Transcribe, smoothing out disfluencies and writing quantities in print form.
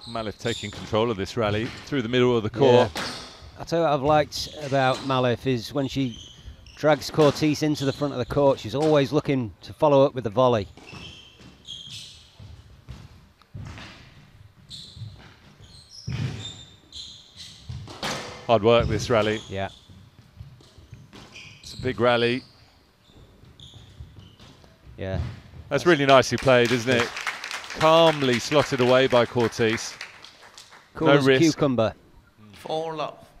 Malliff taking control of this rally through the middle of the court. Yeah. I'll tell you what I've liked about Malliff is when she drags Courtice into the front of the court, she's always looking to follow up with a volley. Hard work this rally. Yeah. It's a big rally. Yeah. That's really nicely played, isn't it? Calmly slotted away by Courtice. Cool No as a risk. cucumber. 4 love.